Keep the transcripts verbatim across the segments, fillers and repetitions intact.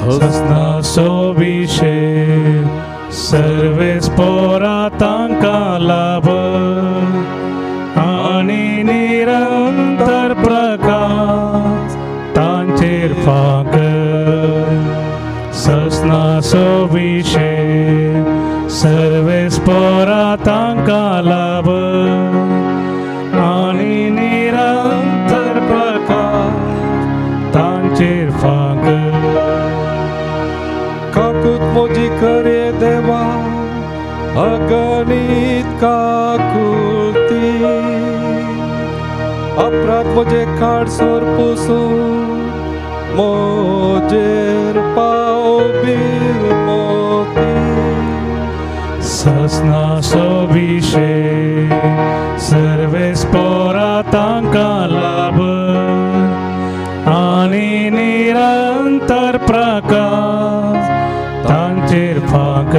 Sasna sovishe Sarves पोरा तांका लाभ आणि निरंतर प्रकाश तांचेर फाक ससना सोविशे सर्वेस पोरा तांका लाभ आणि निरंतर प्रकाश तांचेर फाक काकूत मोजी करे देवा अगणित काकुती अपराध मोजे काढ सोर पुसून मोजेर पाव बीर मोती ससना सोविशे सर्वेस पोरा तांका लाभ आणि निरंतर प्रकाश तांचेर फाक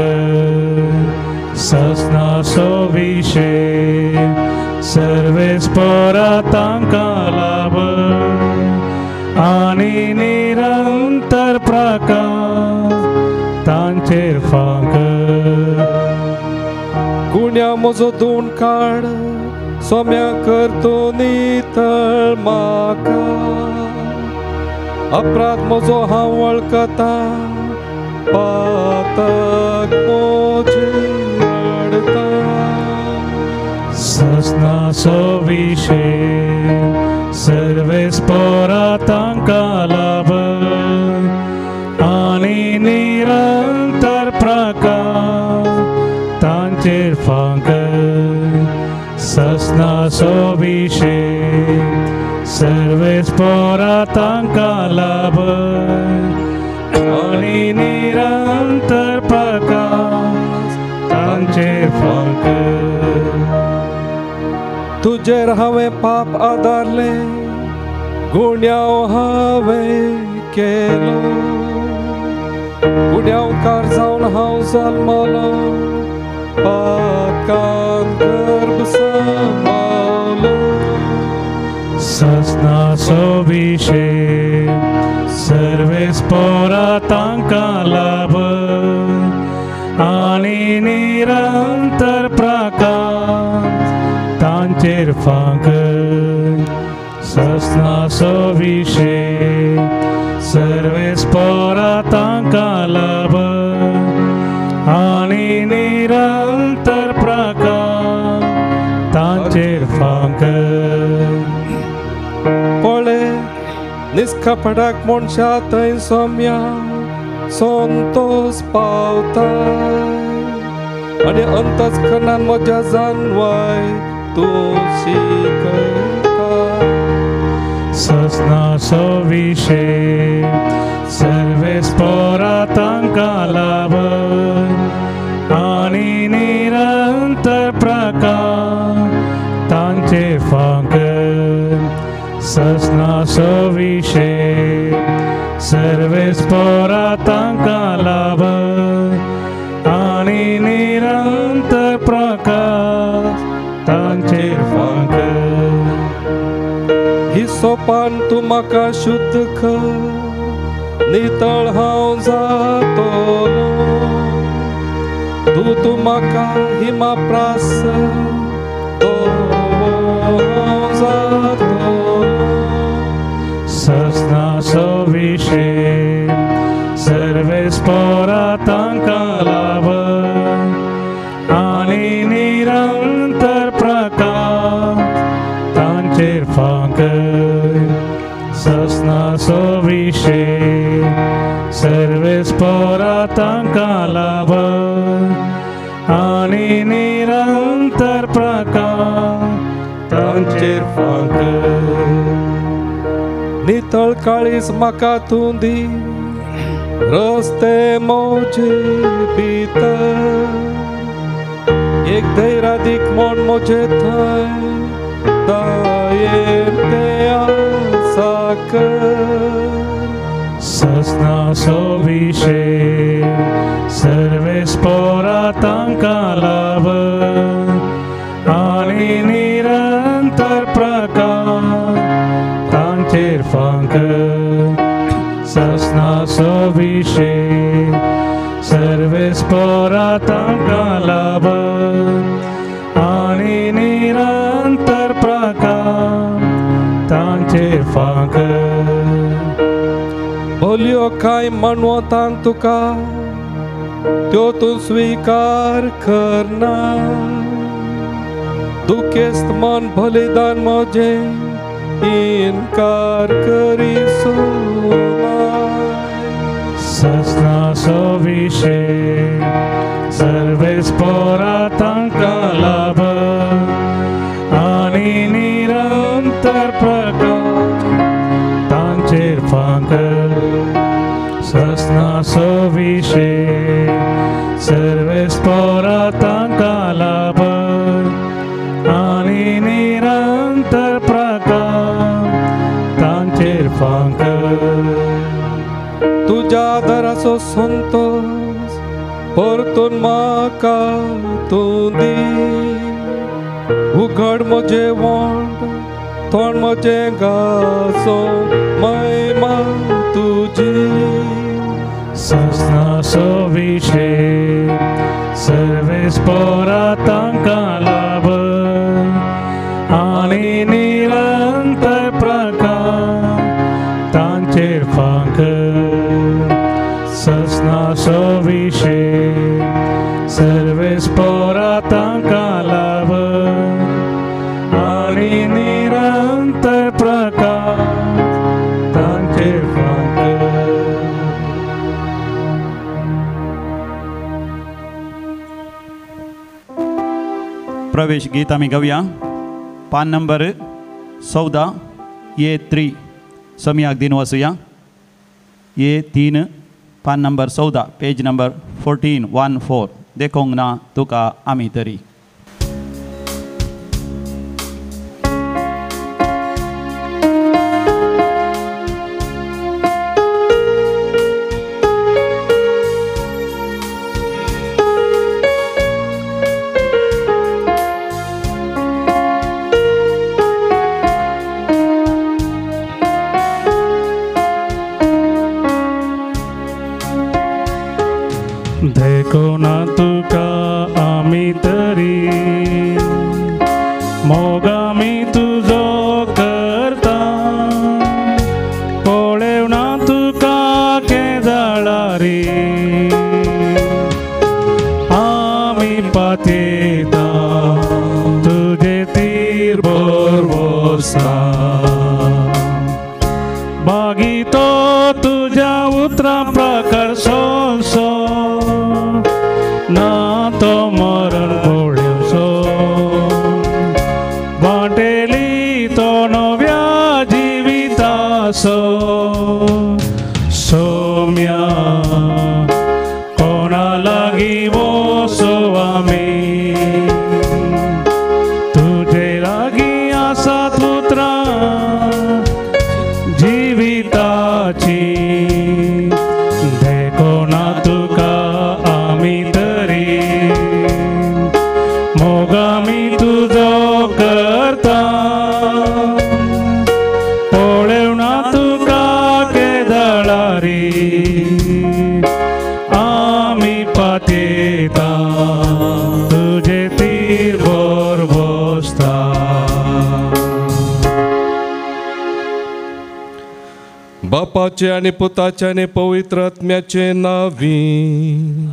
ससना सोविशे सर्वेस पोरा तांका लाभ आणि निरंतर प्रकाश तांचेर फाक गुण्या म्हजो दोन काढ सोम्या करतो नितळ म्हाका अपराध म्हजो हांव वळखता पातक मोजे रडता ससना सोविशे सर्वेस पोरा तांका लाभ आणि निरंतर प्रकाश तांचेर फाक ससना सोविशे सर्वेस पोरा तांका लाभ आणि निरंतर प्रकाश तांचेर फाक तुजेर हांवें पाप आदारले गुण्याव हांवें केलो गुण्याव कार जावन हांव जल्मलो पातकान गर्भ सांबाळलो ससना सोविशे सर्वेस पोरा तांका लाभ आणि निरंतर प्रकाश तांचेर फाक ससना सोविशे सर्वेस पोरा तांका लाभ आणि निरंतर प्रकाश तांचेर फाक पळे निष्कपटाक मनशा थंय सोम्या संतोष पावता आनी अंतस्करणान म्हज्या जानवाय तूं शिकयता ससना सोविशे सर्वेस पोरा तांका लाभ आणि निरंतर प्रकाश तांचेर फाक ससना सोविशे सर्वेस पोरा तांका लाभ आणि निरंतर प्रकाश तांचेर फाक ही सोपान तूं म्हाका शुद्ध कर नितळ हांव जातलो तूं तूं म्हाका हिमाप्रास तो हांव जातलो ससना सोविशे सर्वेस पोरा तांका लाभ आणि निरंतर प्रकाश तांचेर फाक ससना सोविशे सर्वेस पोरा तांका लाभ आणि निरंतर प्रकाश तांचेर फाक नितळ काळीज म्हाका तूं दी रस्ते मोजे भितर एक धैर्यादीक मन मोजे थंय दायेर ते आसा कर ससना सोविशे सर्वेस पोरा तांका लाभ आणि निरंतर प्रकाश तांचेर फाक ससना सोविशे विशे सर्वेस पोरा तांकां लाभ आनी निरंतर प्रकार तांचेर फांक बोलयो काय म्हणवतांक तुका त्यो तूं स्वीकार करना दुखेस्त मन बलिदान म्हजे इन्कार करीसो सस्नासो विशे सर्वेस पोरा तांकां लाभ आनी निरंतर प्रकार तांचेर फांक सस्नासो विशे सर्वेस पोरा तांकां लाभ आनी निरंतर प्रकार तांचेर फांक तुझ्या दराचो संतोष परतून म्हाका तूं दी उघड म्हजें वोंड तोंड म्हजें घासो महिमा तुजी सस्नासो विशे सर्वेस पोरा तांकां लाभ आनी निरंतर प्रकार तांचेर फांक सस्नासो विशे सर्वेस पोरा तांकां लाभ आनी निरंतर प्रकार तांचेर फांक प्रवेश गीत आमी गावया पान नंबर चौदा ये थ्री समियाक दिन वचुया ये तीन पान नंबर चौदा page number fourteen one four देखोंक ना तुका आमी तरी देखो ना तुका आमी तरी मोग आमी तुजो करता पळेव ना तुका केदाळारी आमी पातयता तुजे तीर बरवसा बागितो तुज्या उतरां प्रकार सोसो ना तो मरण पळ्योसो वाटेली तो नव्या जिवितासो सोम्या कोणा लागीं वचो आमी तुजे लागीं आसात उतरां जिविताची देखो ना तुका आमी मोग आमी तुजो करता पळेव ना तुका केदाळारी आमी पातयता तुजे तीर बर बसता बापाचे आणि पुताचे आणि पवित्र आत्म्याचे नावी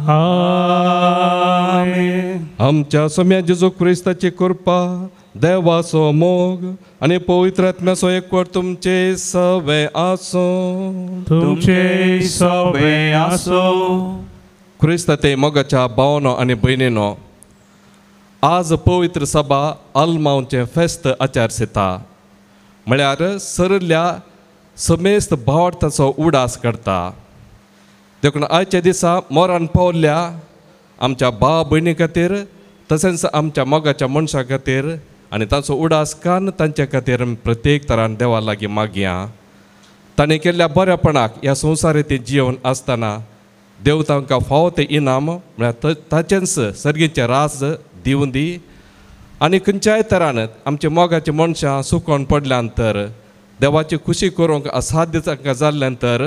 आमेन आमच्या सम्या जेजू ख्रिस्ताची कृपा देवाचो मोग आणि पवित्र आत्म्याचो एकवट तुमचे सवे आसो तुमचे सवे आसो ख्रिस्त ते मोगाच्या भावनो आणि भयणीनो आज पवित्र सभा आल्मांवचे फेस्त आचारसिता म्हळ्यार सरल्या समेस्त भावार्थाचो उडास करता देखून आयच्या दिसा मोरान पावल्ल्या आमच्या भाव भयणी खातीर तशेंच आमच्या मोगाच्या मनशां खातीर आनी तांचो उडास कान तांच्या खातीर प्रत्येक तरान देवा लागीं मागया ताणें केल्ल्या बऱ्यापणाक ह्या संवसारींत जिवन आसतना देव तांकां फावो तें इनाम म्हळ्यार ताचेंच सर्गीचें रास दिवन दी आनी खंयच्याय तरान आमच्या मोगाच्या मनशां सुकोवन पडल्या नंतर देवाची खुशी करूंक असाध्य तांकां जाल्ल्या नंतर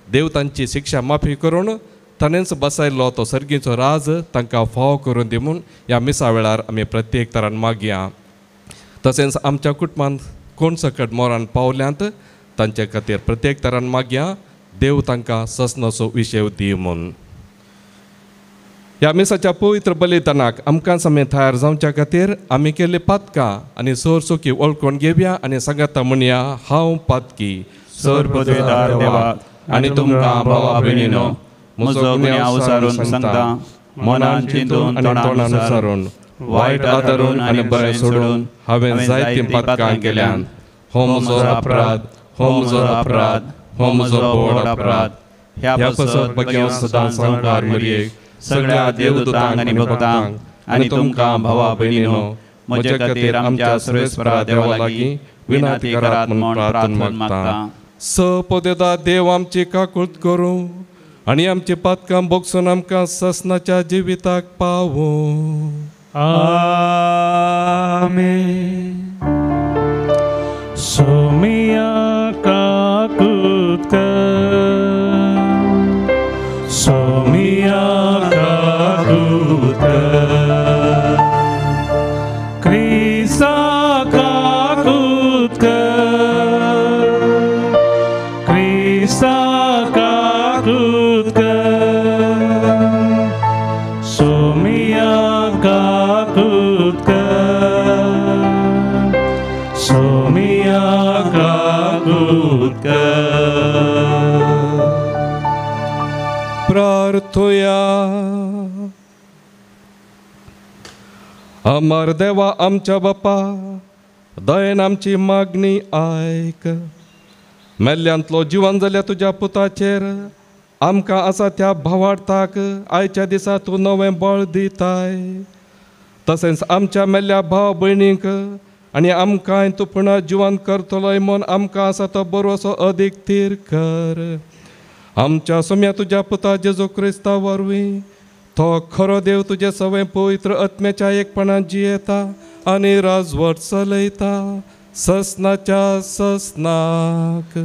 देव तांची शिक्षा माफी करून ताणेंच बसयल्लो तो सर्गीचो राज तांकां फाव करून दिवून ह्या मिसा वेळार आमी प्रत्येक तरान मागया. तशेंच आमच्या कुटुंबांत कोण सकट मोरान पावल्यांत तांचे खातीर प्रत्येक तरान मागया देव तांकां ससनाचो विशय दी म्हूण. ह्या मिसाच्या पवित्र बलिदानाक आमकां समेत तयार जावच्या खातीर आमी केल्ली पातकां आनी सर चुकी वळखून घेवया आनी सांगाता म्हणया हांव पातकी सर पदवेदार देवा आनी तुमकां भावा भयणीनो म्हजो गुन्यांव उसारून सांगता मनान चिंतून तोंडान उसारून वायट आदरून आनी बरें सोडून हांवें जायतीं पातकां केल्यान हो म्हजो अपराध हो म्हजो अपराध हो म्हजो व्हड अपराध. ह्या पासत बग्यो सदां संवकार मरयेक सगळ्या देवदूतांक आनी भक्तांक आनी तुमकां भावा भयणीनो म्हजे खातीर आमच्या सर्वेस्परा देवा लागीं विनंती करात म्हूण प्रार्थना मागता. स पदेदा देव आमची काकूळट करूं आनी आमची पातकां बोगसून आमकां ससनाच्या जिविताक पावूं. आमेन. सोमिया काकूळट कर, सोमिया काकूळट कर, क्रिस्ता काकूळट कर, क्रिस्ता काकूळट कर, सोमिया काकूळट कर, सोमिया काकूळट कर. प्रार्थुया. अमर देवा आमच्या बापा दयेन आमची मागणी आयक. मेल्ल्यांतलो जिवन जाल्या तुज्या पुताचेर आमकां आसा त्या भावार्थाक आयच्या दिसा तूं नवें बळ दिताय. तशेंच आमच्या मेल्ल्या भाव भयणींक आनी आमकांय तूं पुना जिवन करतलोय म्हूण आमकां आसा तो बरोसो अदीक थीर कर. आमच्या सोम्या तुज्या पुता जेजू क्रिस्ता वरवीं तो खरो देव तुजे सवय पवित्र आत्म्याच्या एकपणान जियेता आनी राजवट चलयता ससनाच्या ससनाक.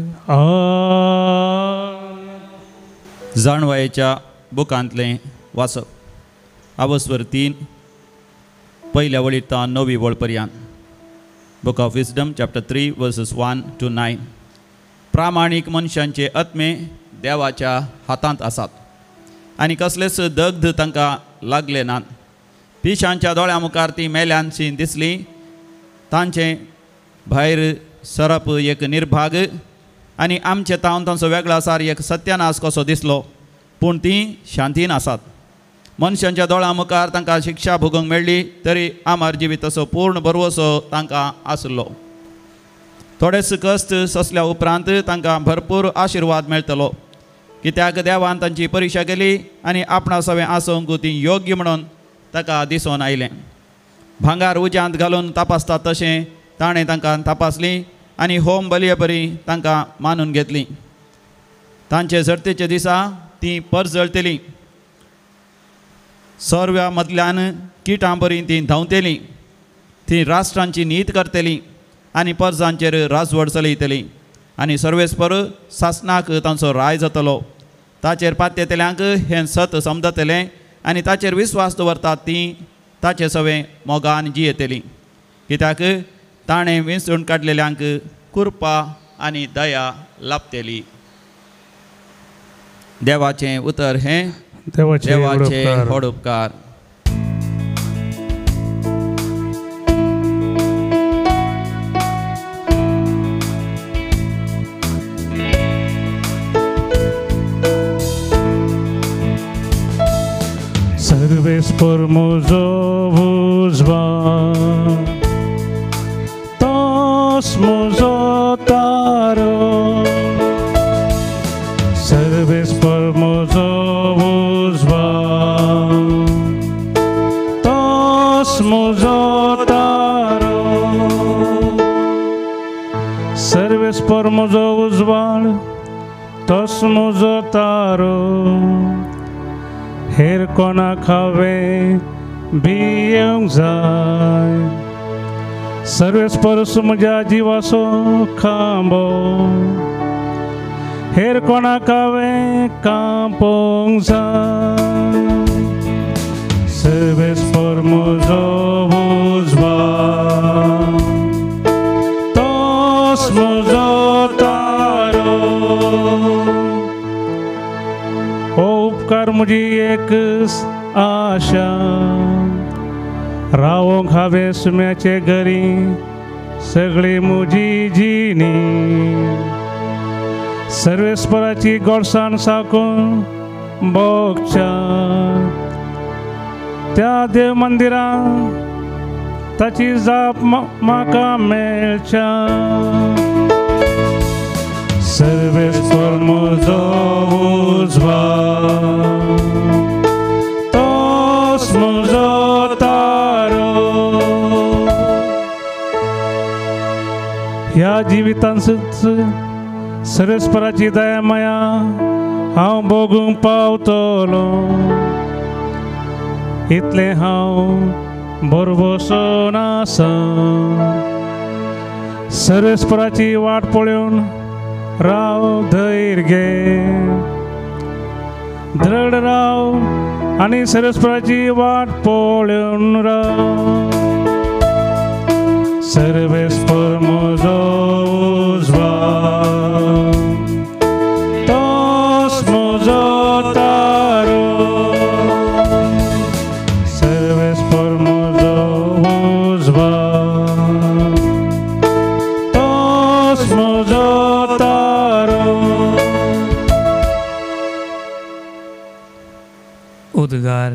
जाणवायेच्या बुकांतलें वाचप. आबस्वर तीन पयल्या वळींत णवी वळ पर्यंत. Book of wisdom chapter three verses one two nine. प्रामाणीक मनशांचे आत्मे देवाच्या हातांत आसात आनी कसलेच दग्ध तांकां लागले नात. पिशांच्या दोळ्या मुखार ती मेल्यांची दिसली. तांचे भायर सरप एक निर्भाग आनी आमचे तावन तांचो वेगळो आसार एक सत्यानाश कसो दिसलो. पूण तीं शांतीन आसात. मनशांच्या दोळ्या मुखार तांकां शिक्षा भोगूंक मेळ्ळी तरी आमार जिवीत असो पूर्ण बरवसो तांकां आसलो. थोडेच कश्ट सोंसल्या उपरांत तांकां भरपूर आशिर्वाद मेळटलो. कित्याक देवान तांची परिक्षा केली आनी आपणा सवें आसूंक ती योग्य म्हणून ताका दिसून आयलें. भांगार उज्यांत घालून तपासतात तशें ताणें तांकां तपासली आनी होम बलये बरी तांकां मानून घेतली. तांचे सर्तेच्या दिसा तीं परजळटलीं. सर्व्या मदल्यान किटां बरी तीं धांवतेलीं. तीं राष्ट्रांची नीत करतलीं आनी परजांचेर राजवट चलयतलीं. आनी सर्वेस्पर सासनाक तांचो राय जातलो. ताचेर पातयेतल्यांक हें सत समजतलें आनी ताचेर विस्वास दवरतात तीं ताचे सवें मोगान जियेतलीं. कित्याक ताणें विंचून काडलेल्यांक कृपा आनी दया लाभतली. देवाचें उतर हें देवाचे देवाचे उपकार. व्हड उपकार. Servespor muzovus va tos muzotaro. Servespor muzovus va tos muzotaro. Servespor muzovus va tos muzotaro. हेर कोणाक हांवें भियेवंक जाय. सर्वेस्पर म्हज्या जिवाचो खांबो. हेर कोणाक हांवें कांपोंक जाय सर्वेस्पर म्हजो उजवाड तोच म्हजो तारो हो उपकार म्हजी एकच आशा रावोंक हांवें सुम्याचे घरी सगळी म्हजी जिणी सर्वेस्पराची गोडसाण साकून भोगच्या त्या देव मंदिरांत ताची जाप म्हाका मेळच्या सर्वेस्पर म्हजो उजवाड तोच म्हजो तारो ह्या जिवितांत सर्वेस्पराची दया माया हांव भोगूंक पावतलो इतलें हांव बरोबसून आसा सर्वेस्पराची वाट पळोवन राव धैर्य घे दृढ राव आनी सर्वेस्पराची वाट पळोवन राव सर्वेस्पर म्हजो उजवाड तोच म्हजो तारो सर्वेस्पर म्हजो उजवाड तोच म्हजो तारो उद्गार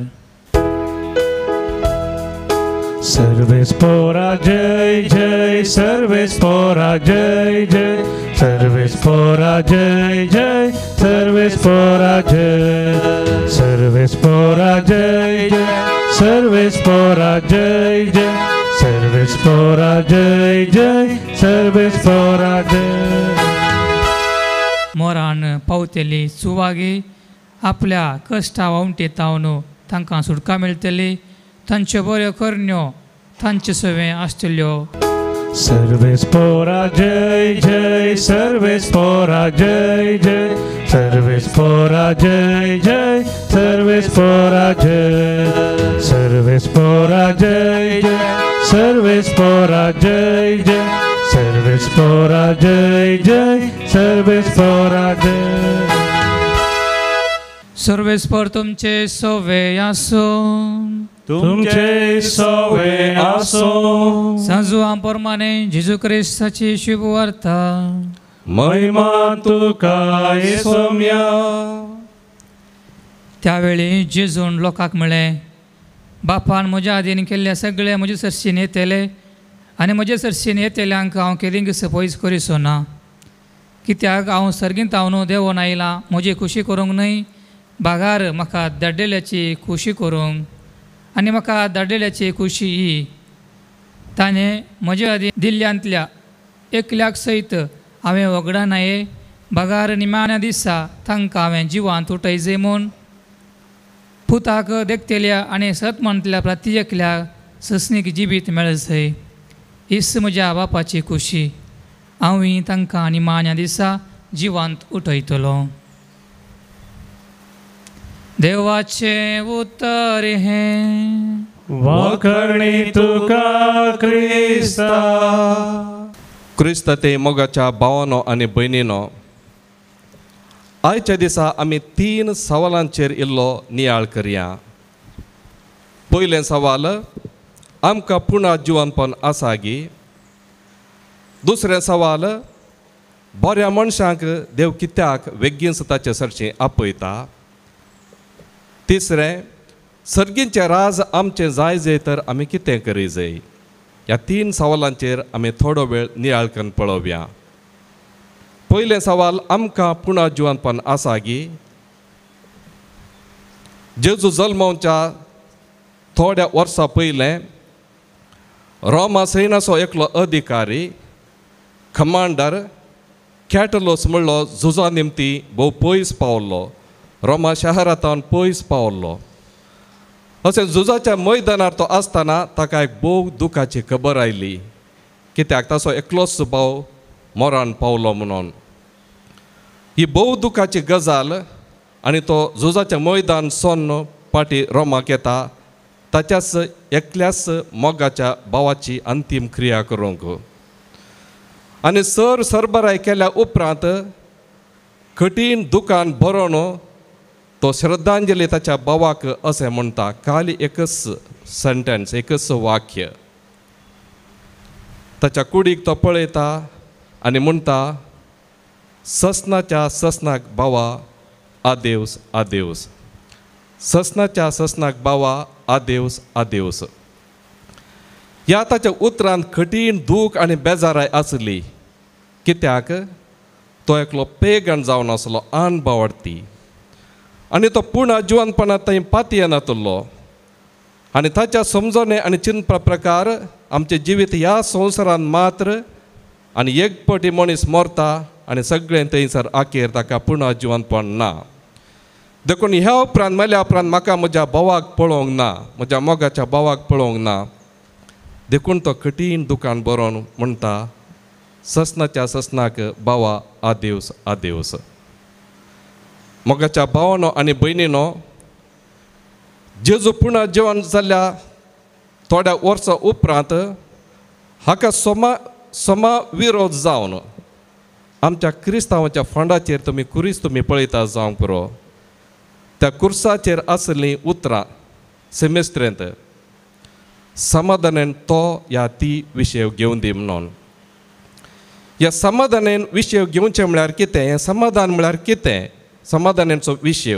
सर्वेस्परा जय जय सर्वेस्परा जय जय सर्वेस्परा जय जय सर्वेस्परा जय सर्वेस्परा जय जय सर्वेस्परा जय जय सर्वेस्परा जय जय सर्वेस्परा जय मोरान पावतेली सुवागी आपल्या कश्टा वावटेतावन तांकां सुटका मेळटली तांच्यो बऱ्यो करण्यो तांचे सवे आसतल्यो सर्वेस्परा जय जय सर्वेस्परा जय जय सर्वेस्परा जय जय सर्वेस्परा जय सर्वेस्परा जय जय सर्वेस्परा जय जय सर्वेस्परा जय जय सर्वेस्परा जय सर्वेस्पर तुमचे सवे आसो तुमचे सवे आसो सांजुआ प्रमाणे जेजू क्रिस्ताची शुभ वार्ता महिमा तुका येसोम्या त्यावेळी जेजून लोकांक म्हळें बापान म्हज्या आदीन केल्ल्या सगळ्या म्हजे सर्शीन येतले आनी म्हजे सर्शीन येतल्यांक हांव केलिंग पयस करिसो ना कित्याक हांव सर्गींत हांव देवून आयलां म्हजी खुशी करूंक न्हय बागार म्हाका धाडिल्ल्याची खुशी करूंक आनी म्हाका धाडिल्ल्याची खुशी ही ताणें म्हजे आदी दिल्ल्यांतल्या एकल्याक सयत हांवें वगडा न्हये बागार निमाण्या दिसा तांकां हांवें जिवांत उठय जय म्हूण पुताक देखतेल्या आनी सत म्हणटल्या प्रत्येकल्या ससनीक जिबीत मेळसय हीच म्हज्या बापाची खुशी हांवूय तांकां निमाण्या दिसा जिवांत उठयतलो देवाचे उतर हे वाकणी तुका क्रिस्ता क्रिस्त ते मोगाच्या भावानो आनी भयणीनो आयच्या दिसा आमी तीन सवालांचेर इल्लो नियाळ करया पयलें सवाल आमकां पुणा जिवनपण आसा गी दुसरें सवाल बऱ्या मनशांक देव कित्याक वेगीन ताचे सरचें आपयता तिसरें सर्गींचें राज आमचें जाय जय तर आमी कितें करी जाय ह्या तीन सवालांचेर आमी थोडो वेळ नियाळ करून पळोवया पयलें सवाल आमकां पुणा जिवनपण आसा गी जेजू जल्मावच्या थोड्या वर्सां पयलें रोमा सैन्याचो एकलो अधिकारी कमांडर कॅटलोस म्हणलो झुजा निमती भोव पयस पावल्लो रोमा शहरांतल्यान पयस पावल्लो अशें झुजाच्या मैदानार तो आसतना ताका एक भोव दुखाची खबर आयली कित्याक ताचो एकलोच भाव मोरान पावलो म्हणून ही भोव दुखाची गजाल आनी तो झुजाचें मैदान सोन्न पाटी रोमाक येता ताच्याच एकल्याच मोगाच्या भावाची अंतीम क्रिया करूंक आनी सर सरबराय केल्या उपरांत कठीण दुखान भरोवन तो श्रद्धांजली ताच्या भावाक अशें म्हणटा खाली एकच सेंटेन्स एकच वाक्य ताच्या कुडीक तो पळयता आनी म्हणटा ससनाच्या ससनाक भावा आदेवस आदेवस ससनाच्या ससनाक भावा आदेवस आदेवस ह्या ताच्या उतरांत कठीण दूख आनी बेजाराय आसली कित्याक तो एकलो पेगण जावन आसलो आन बावडती आनी तो पुणा जिवनपणांत थंय पातयेन येनातलो आनी ताच्या समजणे आनी चिंतपा प्रकार आमचें जिवीत ह्या संवसारांत मात्र आनी एक पटी मनीस मरता आनी सगळें थंयसर आखेर ताका पुणा जिवनपण ना देखून ह्या उपरांत मेल्या उपरांत म्हाका म्हज्या भावाक पळोवंक ना म्हज्या मोगाच्या भावाक पळोवंक ना देखून तो कठीण दुखान बरोवन म्हणटा ससनाच्या ससनाक भावा आदेवस आदेवस मोगाच्या भावानो आनी भयणीनो जेजू पुणा जिवन जाल्ल्या थोड्या वर्सां उपरांत हाका सोमा सोमा विरोध जावन आमच्या क्रिस्तांवाच्या फंडाचेर तुमी कुरीस तुमी पळयता जावंक पुरो त्या कुर्साचेर आसलीं उतरां सेमेस्त्रेंत समाधानान तो ह्या ती विशय घेवन दी म्हणून ह्या समाधानान विशय घेवचें म्हळ्यार कितें हें समाधान म्हळ्यार कितें समाधानाचो विशय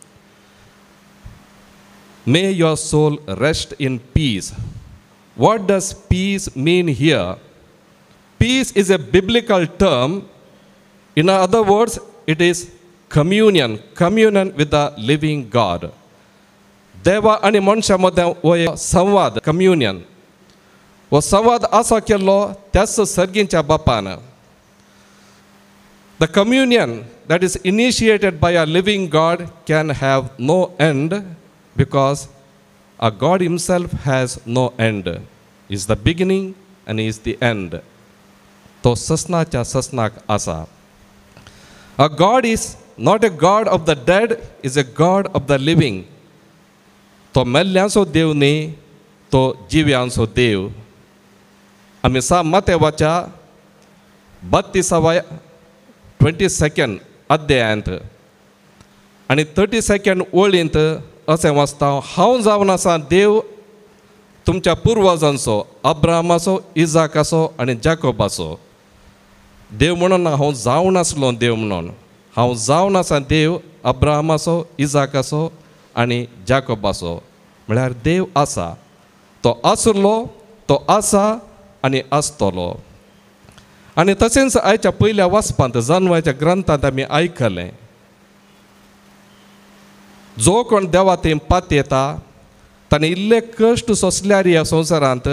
may your soul rest in peace what does peace mean here peace is a biblical term in other words it is communion communion with the living God देवा आनी मनशा मदें हो संवाद कम्युनियन हो संवाद आसा केल्लो त्याच सर्गींच्या बापान the communion that is initiated by a living God can have no end because a God himself has no end. He is the beginning and he is the end. To sasnacha sasnak asa. A God is not a God of the dead, is a God of the living. To melyanso dev ne to jivyanso dev. Ami sa Matewacha बत्तीसाव्या twenty second अध्यायांत आनी thirty second ओळींत अशें वाचता हांव जावन आसा देव तुमच्या पुर्वजांचो अब्राहमाचो इजाकाचो आनी जाकोबाचो देव म्हणून हांव जावन आसलो देव म्हणून हांव जावन आसा देव अब्राहमाचो इजाकाचो आनी जाकोबाचो म्हळ्यार देव आसा तो आसलो तो आसा आनी आसतलो आनी तशेंच आयच्या पयल्या वाचपांत जन्माच्या ग्रंथांत आमी आयकलें जो कोण देवा थंय पातयेता ताणें इल्ले कश्ट सोंसल्यार ह्या संवसारांत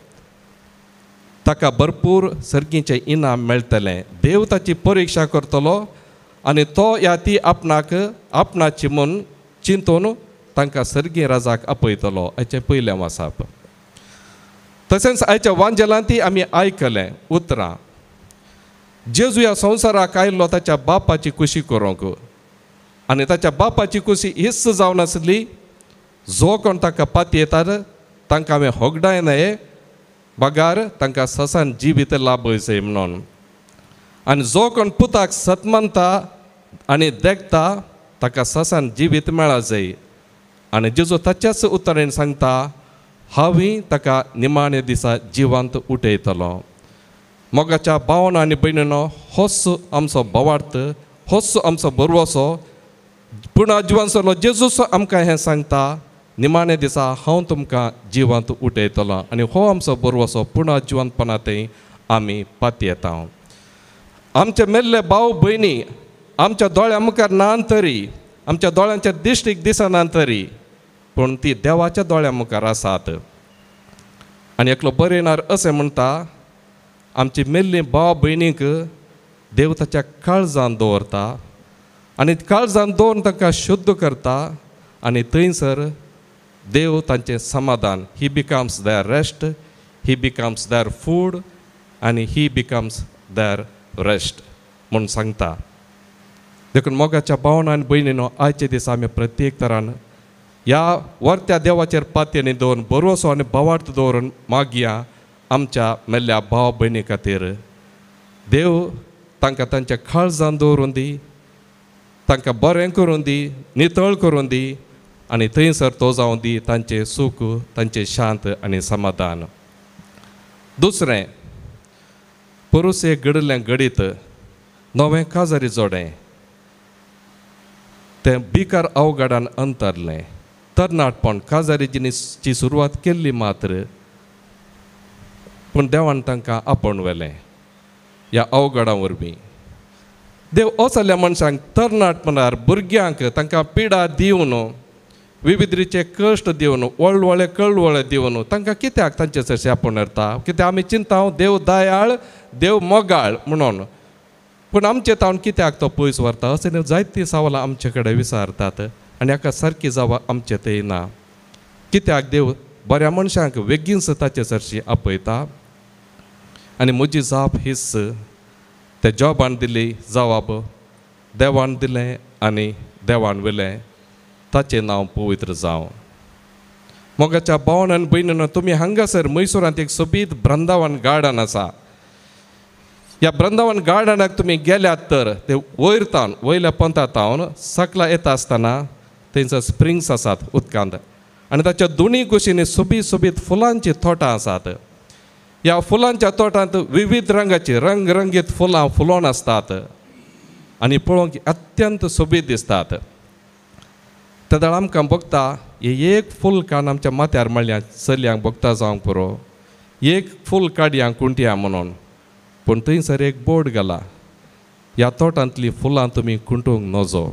ताका भरपूर सर्गीचें इनाम मेळटलें देव ताची परिक्षा करतलो आनी तो ह्या ती आपणाक आपणाची म्हूण चिंतून तांकां सर्गी राजाक आपयतलो हाचें पयलें वाचप तशेंच आयच्या वांजेलांतय आमी आयकलें उतरां जेजू ह्या संवसाराक आयिल्लो ताच्या बापाची खुशी करूंक आनी ताच्या बापाची खुशी हीच जावन आसली जो कोण ताका पातयेतात तांकां हांवें होगडाय न्हय बगार तांकां ससान जिवीत लाभय जाय म्हणून आनी जो कोण पुताक सत मानता आनी देखता ताका ससान जिवीत मेळा जाय आनी जेजू ताच्याच उतरेन सांगता हांवें ताका निमाणे दिसा जिवंत उठयतलो मोगाच्या भावानो आनी भयणीनो होच आमचो भावार्थ होच आमचो बरवसो पुणा जिवंतलो जेजूस आमकां हें सांगता निमाणे दिसा हांव तुमकां जिवंत उठयतलो आनी हो आमचो बरवसो पुणा जिवंतपणांतय आमी पातयेता आमचे मेल्ले भाव भयणी आमच्या दोळ्या मुखार ना तरी आमच्या दोळ्यांच्या दिश्टीक दिसना तरी पूण ती देवाच्या दोळ्या मुखार आसात आनी एकलो बरयणार अशें म्हणटा आमची मेल्ली भाव भयणीक देव ताच्या काळजान दवरता आनी काळजान दवरून तांकां शुद्ध करता आनी थंयसर देव तांचें समाधान he becomes their rest he becomes their food आनी ही बिकम्स देर रेस्ट म्हूण सांगता देखून मोगाच्या भावांनो आनी भयणीनो आयचे दीस आमी प्रत्येक तरान ह्या वर्त्या देवाचेर पातयेनी दवरून बरोसो आनी भावार्थ दवरून मागया आमच्या मेल्ल्या भाव भयणी खातीर देव तांकां तांच्या काळजान दवरून दी, तांकां बरें करून दी, नितळ करून दी आनी थंयसर तो जावन दी तांचें सूख, तांचें शांत आनी समाधान. दुसरें, पुरुस एक घडलें घडीत नवें काजारी जोडें तें बिकार अवघडान अंतरलें. तरणाटपण काजारी जिणीची सुरवात केल्ली मात्र पूण देवान तांकां आपण व्हेलें ह्या अवघडा वरवीं. देव असल्या मनशांक तरणाटपणार भुरग्यांक तांकां पिडा दिवन विविधरीचे कश्ट दिवन व्हडले कळवळे दिवन तांकां कित्याक तांचे चर्चे आपण व्हरता? कित्याक आमी चिंता देव दयाळ, देव मोगाळ म्हणून, पूण आमचे तावन कित्याक तो पयस व्हरता अशें न्हू. जायतीं सवालां आमचे कडेन विचारतात आनी हाका सारकी जावप आमचे थंय ना. कित्याक देव बऱ्या मनशांक बेगीनच ताचे चर्ची आपयता आनी म्हजी जाप हीच, ते जॉबान दिली जबाब देवान दिलें आनी देवान व्हेलें, ताचें नांव पवित्र जावं. मोगाच्या भावांनो आनी भयणीनो, तुमी हांगासर मैसूरांत एक सोबीत बृंदावन गार्डन आसा. ह्या बृंदावन गार्डनाक तुमी गेल्यात तर ते वयर तावन वयल्या पंथा तावन सकला येता आसतना थंयसर स्प्रिंग्स आसात उदकांत आनी ताच्या दोनूय कुशींनी सोबीत सोबीत फुलांची तोटां आसात. ह्या फुलांच्या तोटांत विविध रंगाची रंगरंगीत फुलां फुलोवन आसतात आनी पळोवंक अत्यंत सोबीत दिसतात. त्या दळ आमकां बघता हे एक फूल कान आमच्या माथ्यार म्हणल्यार चलयांक बघता जावंक पुरो, एक फूल काडयांक कुंटया म्हणून, पूण थंयसर एक बोर्ड घाला, ह्या तोटांतलीं फुलां तुमी कुंटूंक नजो.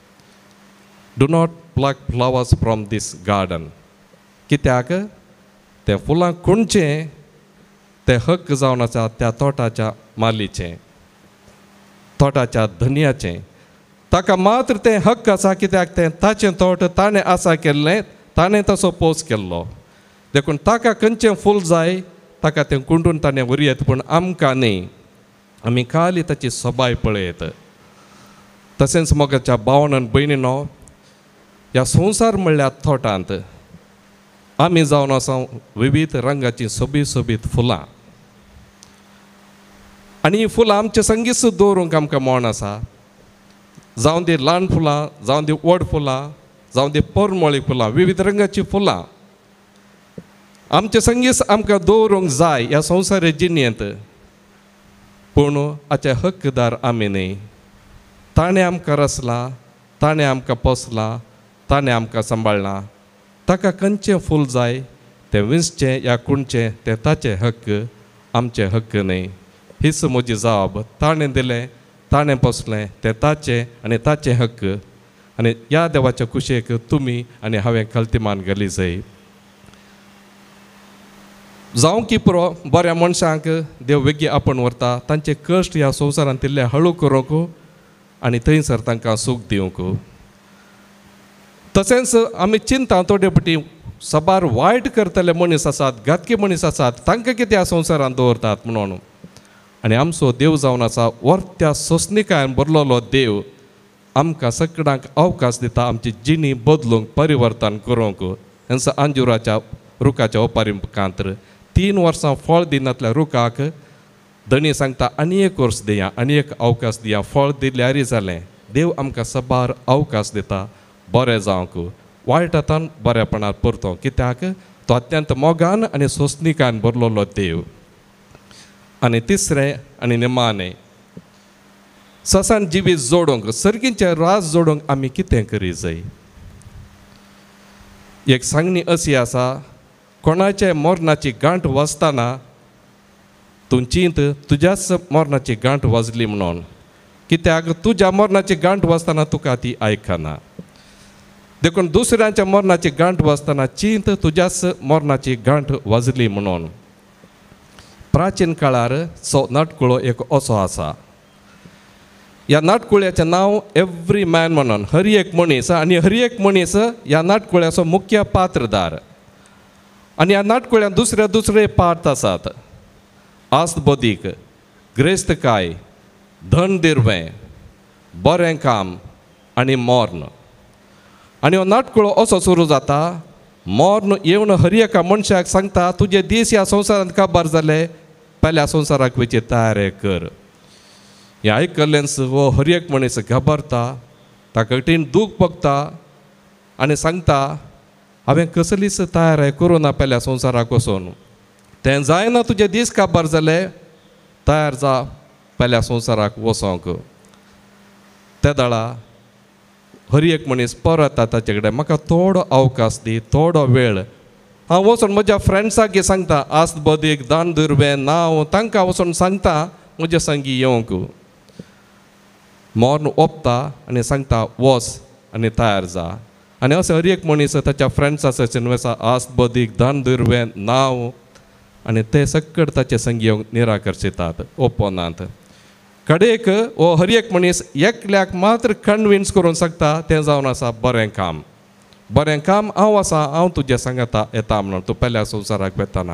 Do not pluck flowers from this garden. कित्याक ते फुलां कुणचें ते हक्क जावन आसा त्या तोटाच्या मालीचें, तोटाच्या धन्याचें. ताका मात्र तें हक्क आसा कित्याक तें ताचें तोट ताणें आसा केल्लें, ताणें तसो पोस केल्लो. देखून ताका खंयचें फूल जाय ताका तें कुंडून ताणें व्हरयेत, पूण आमकां न्ही, आमी खाली ताची सोबाय पळयत. तशेंच मोगाच्या भावांनो आनी भयणीनो, ह्या संवसार म्हणल्यार तोटांत आमी जावन आसा विविध रंगाची सोबीत सोबीत फुलां आनी ही फुलां आमचे संगीत दवरूंक आमकां मोण आसा. जावं ती ल्हान फुलां, जावं ती व्हड फुलां, जावं ती परमळी फुलां, विविध रंगाची फुलां आमचे संगीत आमकां दवरूंक जाय ह्या संवसारी जिणेंत. पूण हाचे हक्कदार आमी न्ही. ताणें आमकां रचला, ताणें आमकां पोसलां, ताणें आमकां सांबाळ्ळां. ताका खंयचें फूल जाय तें विंचचें या कुणचें तें ताचें हक्क, आमचें हक्क न्ही. हीच म्हजी जाप. ताणें दिलें, ताणें पोसलें, तें ताचें आनी ताचें हक्क. आनी ह्या देवाच्या कुशेक तुमी आनी हांवें कल्तिमान घाली जाय. जावं की पुरो बऱ्या मनशांक देव वेगी आपण व्हरता, तांचे कश्ट ह्या संवसारांत तिल्ले हळू करूंक आनी थंयसर तांकां सूख दिवंक. तशेंच आमी चिंता थोडे पटी सबार वायट करतले मनीस आसात, घातकी मनीस आसात, तांकां कितें ह्या संवसारांत दवरतात म्हणून. आनी आमचो देव जावन आसा वर्त्या सोंसणिकायेन भरलोलो देव आमकां सगळ्यांक अवकाश दिता आमची जिणी बदलूंक, परिवर्तन करूंक. हेंच अंजुराच्या रुखाच्या ओपारीकांत तीन वर्सां फळ दिनातल्या रुखाक धणी सांगता आनी एक वर्स दिया, आनी एक अवकाश दिया. फळ दिल्यारय जालें. देव आमकां सबार अवकाश दिता बरें जावंक, वायटांतल्यान बरेपणांत परतो. कित्याक तो अत्यंत मोगान आनी सोंसणिकायेन भरलोलो देव. आनी तिसरें आनी निमाणें, ससान जिवीत जोडूंक, सर्गींचें रास जोडूंक आमी कितें करी जाय? एक सांगणी अशी आसा, कोणाचे मरणाची गांठ वाजताना तूं चिंत तुज्याच मरणाची गांठ वाजली म्हणून. कित्याक तुज्या मरणाची गांठ वाजताना तुका ती आयकना. देखून दुसऱ्यांच्या मरणाची गांठ वाजताना चिंत तुज्याच मरणाची गांठ वाजली म्हणून. प्राचीन काळार सो नाटकुळो एक असो आसा. ह्या नाटकुळ्याचें नांव एवरी मॅन म्हणून, हर एक मनीस. आनी हर एक मनीस ह्या नाटकुळ्याचो मुख्य पात्रधार. आनी ह्या नाटकुळ्यांत दुसरे दुसरे पार्थ आसात. आस्त बोदीक, ग्रेस्त काय, धन दिर्वें, बरें काम आनी मोर्न. आनी हो नाटकुळो असो सुरू जाता. मोर्न येवन हर एका मनशाक सांगता तुजे दीस ह्या संवसारांत काबार जाले, पयल्या संवसाराक वयची तयारी कर. हें आयकल्ल्यान हो हर एक मनीस घाबरता, ताका कठीण दूख भोगता आनी सांगता हांवें कसलीच तयारी करूं ना पयल्या संवसाराक वचून. तें जायना तुजे दीस काबार जाले, तयार जा पयल्या संवसाराक वचोंक. त्या दाळा हर एक मनीस परत येता ताचे कडेन म्हाका थोडो अवकाश दी, थोडो वेळ. हांव वचून म्हज्या फ्रेंड्साक सांगता आस्त बदीक दान दुर्बें नांव तांकां वचून सांगता म्हजे संगी येवंक. मोर्न ओंपता आनी सांगता वच आनी तयार जा. आनी अशें हर एक मनीस ताच्या फ्रेंड्सा थंयच्यान वचा आस्त बदीक दान दुर्बें नांव आनी ते सकट ताचे संगी येवंक निराकर्शितात, ओपनात. कडेक हो हर एक मनीस एकल्याक मात्र कन्विन्स करून सांगता तें जावन आसा बरें काम. बरें काम हांव आसा, हांव तुज्या सांगाता येता म्हणून तूं पयल्या संवसाराक वेतना.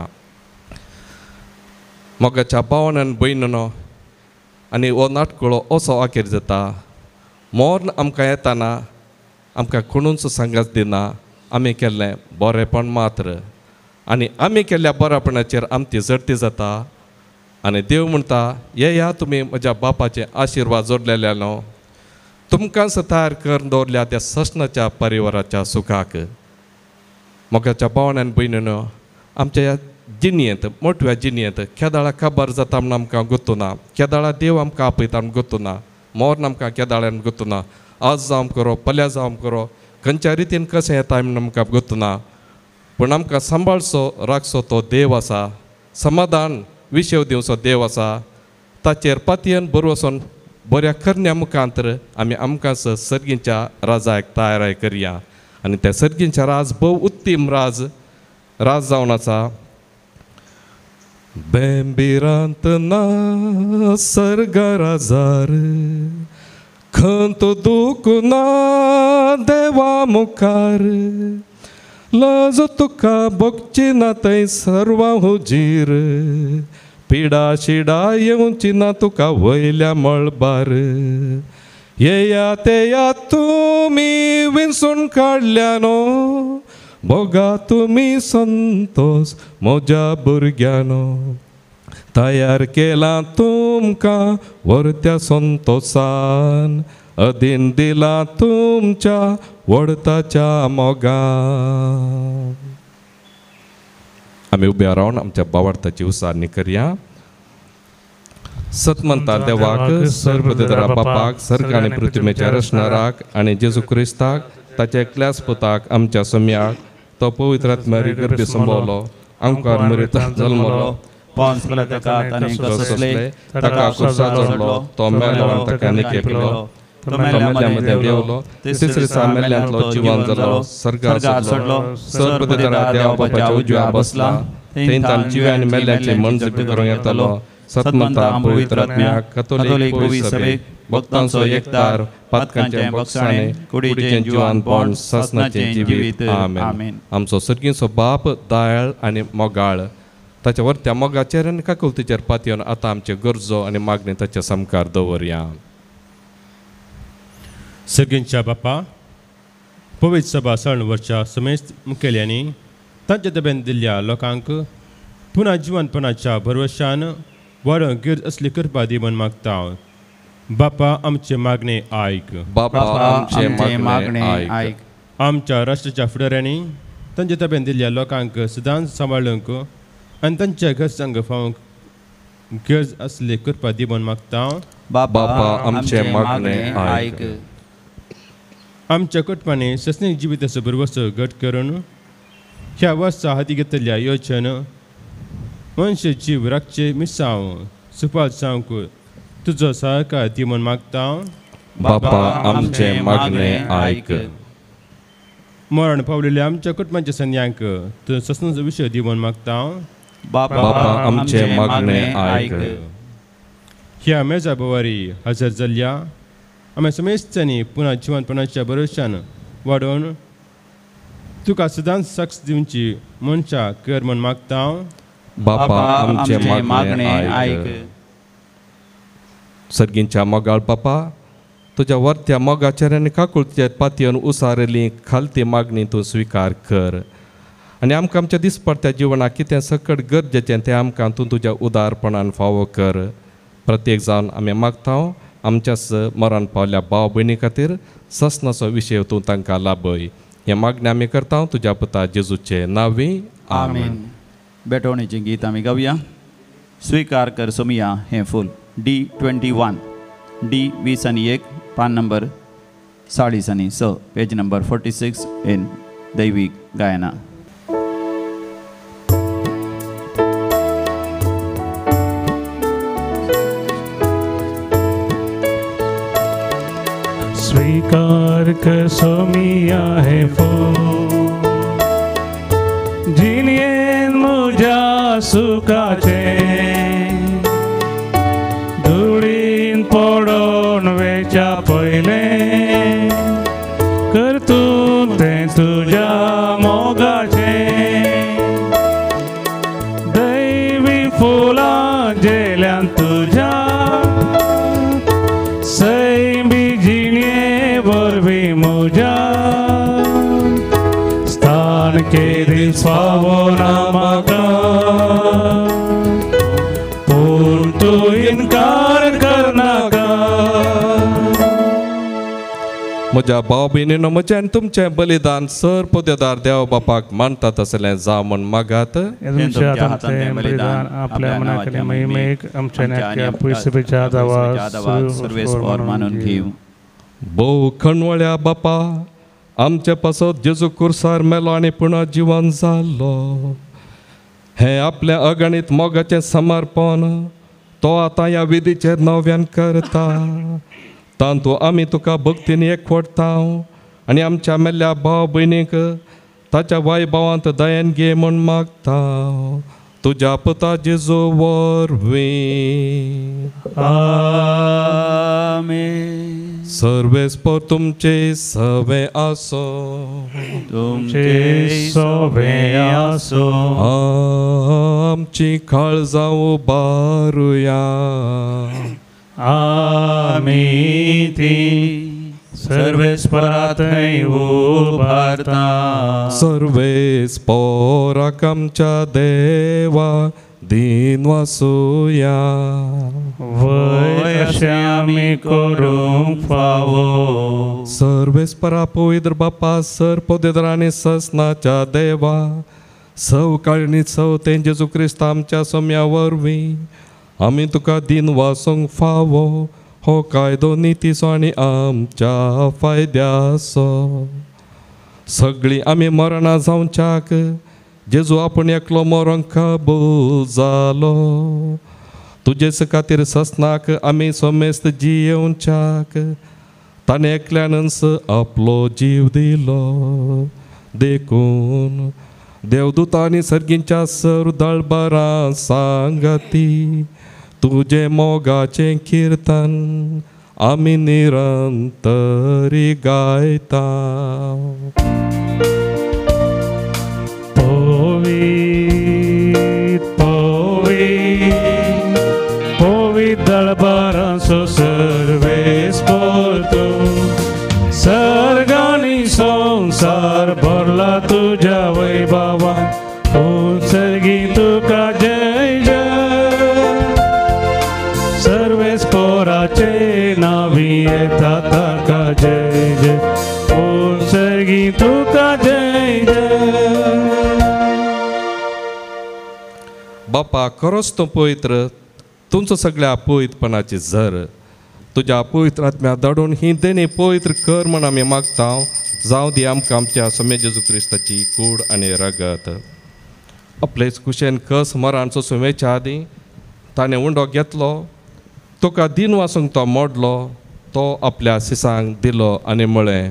मोगाच्या भावान आनी भयणीनो, आनी हो नाटकुळो असो आखेर जाता. मोर्न आमकां येताना आमकां कोणूच सांगात दिना आमी केल्लें बरेंपण मात्र. आनी आमी केल्ल्या बरेपणाचेर आमची झडटी जाता. आनी देव म्हणटा येया तुमी म्हज्या बापाचे आशिर्वाद जोडलेल्या न्हू, तुमकांच तयार करून दवरल्या त्या ससनाच्या परिवाराच्या सुखाक. मोगाच्या भावान आनी भयणीनो, आमच्या ह्या जिणयेंत मोठव्या जिणयेंत केदाळा काबार जाता म्हूण आमकां गोतू ना, केदाळा देव आमकां आपयता म्हूण गोतू ना, मोर्न आमकां केदाळ्यान गोतू ना. आज जावं करो, पल्या जावं करो, खंयच्या रितीन कशें येता म्हूण आमकां गोतू ना. पूण आमकां सांबाळचो राखचो तो देव आसा, समाधान विशेव दिवचो देव आसा. ताचेर पातयेन बरो वचोन बऱ्या करण्या मुखांतर आमी आमकांच सर्गीच्या राजाक तयारी करया. आनी त्या सर्गीच्या राज भोव उत्तीम राज राज जावन आसा. बेंबिरांत ना सर्गा राजार, खंत दूख ना देवा मुखार, लज तुका भोगची ना थंय सर्वा हुजीर, पिडा शिडा येवची ना तुका वयल्या मळबार. येया तेया तुमी विंचून काडल्यानो, भोगा तुमी संतोष म्हज्या भुरग्यानो. तयार केला तुमकां व्हरत्या संतोषान, अधीन दिला तुमच्या वडताच्या मोगान. आमी उबे रावन आमच्या बावार्थाची उसारणी करया. सतमंता देवाक, सर्वदरा बापाक, सर्ग आनी पृथ्वीच्या रचणाराक आनी जेजू क्रिस्ताक, ताच्या एकल्याच पुताक आमच्या सम्याक, तो पवित्र आत्म्यारी गर्भी संभोवलो, आमकां मरिता जल्मलो, पोंस पिलाता काळांत ताणें कसले ताका कुर्सा चडलो, तो मेलो आनी ताका निके केलो, तो मेल्ल्यामध्ये देवलो, तिसरे दिसा मेल्ल्यांतलो जिवन जालो, सर्गार चडलो, सर्वदरा देवा बापाच्या उजव्या बसला, थंय तांणी जिवे आनी मेल्ल्यांची मनजपी करूंक येतलो. सतमंता पवित्र आत्म्याक, कॅथोलीक पवित्र सभेक, भक्तांचो एकतार, पातकांचे बक्षाणे, कुडीचें जिवन पण ससनाचें जिवीत. आमेन. आमचो सर्गीचो बाप दयाळ आनी मोगाळ, ताच्या वरत्या मोगाचेर आनी काकुलतेचेर पातयेवन आतां आमचे गरजो आनी मागणी ताचे समकार दवरया. सर्गींच्या बापा, पवित्र सभा सण वरच्या समेस्त मुखेल्यांनी तांच्या ताब्यांत दिल्ल्या लोकांक पुन्हा जिवनपणाच्या भरवशान वाडोवंक गिरज असली कृपा दी म्हूण मागता. बापा आमचे मागणे आयक. बापा आमचे मागणे आयक. आमच्या राष्ट्राच्या फुडाऱ्यांनी तांच्या ताब्यांत दिल्ल्या लोकांक सदांच सांबाळूंक आनी तांच्या गरजांक फावंक गिरज असली कृपा दी म्हूण मागता. बापा आमचे मागणे आयक. आमच्या कुटुंबांनी ससनीक जिविताचो बरवसो घट करून ह्या वर्सा हाती घेतल्या योजन मनशे जीव राखचे मिसांव सुपाल सांगूक तुजो सहकार दी म्हूण मागता. बापा आमचे मागणे आयक. मरण पावलेल्या आमच्या कुटुंबाच्या सन्यांक तूं ससनाचो विशय दी म्हूण मागता. बापा आमचे मागणे आयक. ह्या मेजा बोवारी हजर जाल्ल्या आमी समेस्तांनी पुन्हा जिवनपणाच्या भरोशान वाडोवन तुका सदांच साक्ष दिवची मनशां कर म्हूण मागता. बापा आमचे मागणे आयक. सर्गींच्या मोगाळ बापा, तुझ्या वरत्या मोगाचेऱ्यान काकुळच्या पातयेन उसारली खालती मागणी तूं स्विकार कर आनी आमकां आमच्या दिसपट्ट्या जिवनाक कितें सकट गरजेचें तें आमकां तूं तुज्या उदारपणान फावो कर. प्रत्येक जावन आमी मागता आमच्याच मरण पावल्या भाव भयणी खातीर ससनाचो विशय तूं तांकां लाभय. हें मागणी आमी करता तुज्या पुता जेजूचे नांवी. आमेन. बेटवणेचें गीत आमी गावया. स्विकार कर सोमिया हें फूल डी ट्वेंटी वन डी वीस आनी एक पान नंबर चाळीस आनी स page number forty six in दैवीक गायना. स्वीकार कर सोमिया हे फूल जिणेन म्हज्या सुखाचे धुळीन पडोन वेच्या पयले कर तूं तें तुज्या मोगाचे दैवी फुलां जेल्यान तुज्या सैबी जिणे वरवीं म्हज्या स्थान केदी स्वावो ना म्हाका पूण तूं इन्कार करनाका. म्हज्या भाव भयणीनो म्हजें आनी तुमचें बलिदान सर पोदेदार देव बापाक मानता तसलें जावं म्हण मागात. तुमच्या हातांतलें बलिदान आपल्या मनातले महिमेक आमच्या नेत्या पयसुबेच्या दावा सर्वेस्पर मानून घेव. भोव खणवळ्या बापा आमचे पासत जेजू कुर्सार मेलो आनी पुना जिवन जाल्लो हें आपल्या अगणीत मोगाचें समर्पण तो आतां ह्या विधीचेर नव्यान करता. तांतू आमी तुका भक्तीन एकवटता आनी आमच्या मेल्ल्या भाव भयणीक ताच्या वैभवांत दयेन घे म्हूण मागता तुज्या पुता जेजू वरवीं. आमेन. सर्वेस्पर तुमचे सवे आसो तुमचे सवे आसो. आमची काळजां उबारुया. आमी ती सर्वेस्परात उबारता. सर्वेस्पराक आमच्या देवा दिन वासुया. वय अशें आमी करूंक फावो. सर्वेस्परा पवित्र बापा सर पोदेदारांनी ससनाच्या देवा सवकाळणी सवतें जेजू क्रिस्त आमच्या सोम्या वरवीं आमी तुका दिन वासूंक फावो हो कायदो नितीचो आनी आमच्या फायद्याचो. सगळीं आमी मरणां जावच्याक जेजू आपूण एकलो मरोंक कबूल जालो. तुजेच खातीर ससनाक आमी सोमेस्त जियेवच्याक ताणें एकल्यानच आपलो जीव दिलो. देखून देवदूतांनी सर्गींच्या सर दळबरां सांगती तुजे मोगाचें किर्तन आमी निरंतरी गायता. पवित पवित पवित दळबरांचो सर्वेस्पर तूं सर्गांनी संवसार भरला तुज्या वैभवान. सर्गी तुका जय जय सर्वेस्पराचे नावी येता ताका जय जय. सर्गी तुका जय जय. बापा खरोच तूं पवित्र तुमचो सगळ्या पवित्रपणाची झर तुज्या पवित्र आत्म्या धाडून ही देणी पवित्र कर म्हण आमी मागता. जावं दी आमकां आमच्या सोम्या जेजू क्रिस्ताची कूड आनी रगत. आपलेच कुशेन कस मरांचो सुमेच्या आदी ताणें उंडो घेतलो तुका दिन वासूंक तो मोडलो तो आपल्या सिसांक दिलो आनी म्हळें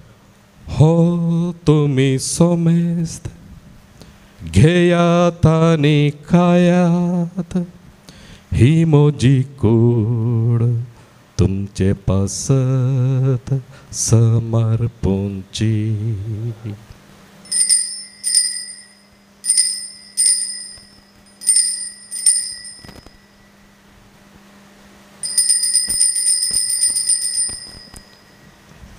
हो तुमी सोमेस्त घेयात आनी खायात ही म्हजी कूड तुमचे पासत समर्पूंची.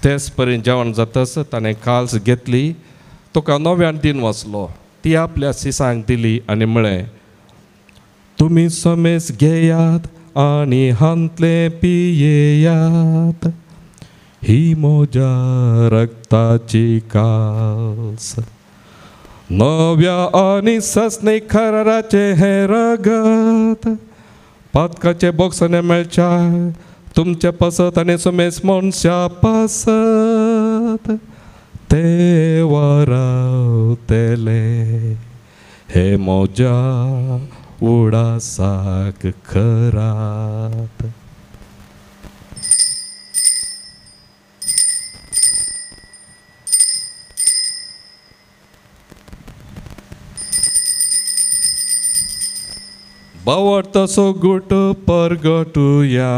तेच पर्यंत जेवण जातस ताणें काल्स घेतली तुका नव्यान दिन वचलो ती आपल्या सिसांक दिली आनी म्हळें तुमी समेस घेयात आनी हांतले पियेयात ही म्हज्या रक्ताची काल्स नव्या आनी ससने खराचे हे रगत पातकाचे बोक्सने मेळच्या तुमचे पसत आनी समेस मनशा पसत ते वरावतले हे म्हज्या उडासाक खरात. बावडतासो गुट परगटुया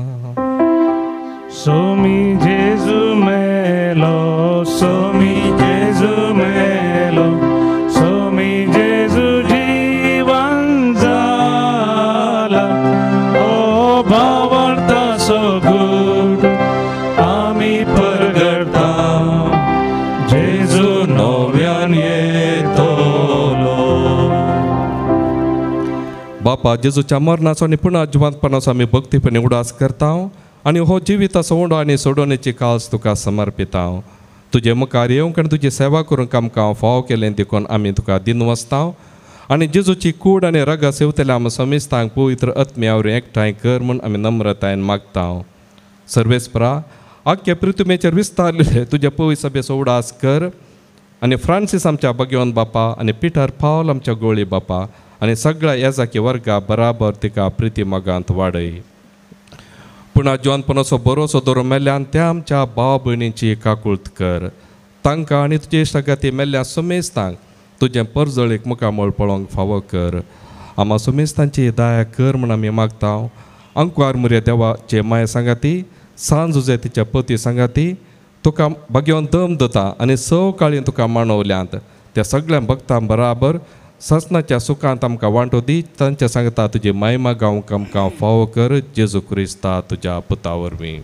सोमी जेजू मेलो सोमी जेजू मेलो सोमी जेजू जीवन जाला ओ बावडतासो गुट आमी परगटा जेजू नव्यान येतलो. बापा जेजूच्या मरणाचो आनी पुन्हा जिवंतपणाचो आमी भक्तीपणी उडास करता आनी हो जिविताचो उंडो आनी सोडोवणेची काल्स तुका समर्पिता. तुजे मुखार येवंक आनी तुजी सेवा करूंक आमकां फाव केलें देखून आमी तुका दिन वसता आनी जेजूची कूड आनी रगा सेवतले आमी समेस्तांक पवित्र आत्म्यावर एकठांय कर म्हूण आमी नम्रतायेन मागता. सर्वेस्परा आख्या पृथ्वीचेर विस्तारलेले तुजे पवित्र सभेचो उडास कर आनी फ्रांसीस आमच्या भगवंत बापा आनी पिटर पावल आमच्या गोळी बापा आनी सगळ्या येजाकी वर्गा बराबर तिका प्रिती मोगांत वाडय. पुणा जिवंतपणाचो बरोसो दवरून मेल्ल्यान त्या आमच्या भाव भयणींची काकुळट कर तांकां आनी तुजे इश्टागाती मेल्ल्या समेस्तांक तुजें परजळीक मुखामोळ पळोवंक फावो कर. आम्हा समेस्तांची दया कर म्हूण आमी मागता. अंकवार मुरे देवाचे माय सांगाती सांज उजे तिच्या पती सांगाती तुका भगवंत दम दता आनी सवकाळी तुका मांडवल्यांत त्या सगळ्या भक्तां बराबर ससनाच्या सुखांत आमकां वांटो दी तांच्या सांगता तुजी महिमा गावंक आमकां फावो कर जेजू क्रिस्ता तुज्या पुता वरवीं.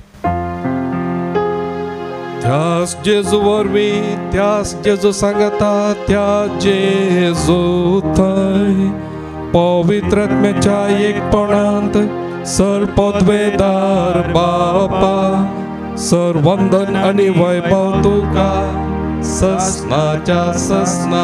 त्यास जेजू वरवीं त्यास जेजू सांगता त्या जेजू थंय पवित्र आत्म्याच्या एकपणांत सर पदवेदार बापा सर वंदन आनी वैभव तुका ससनाच्या ससना.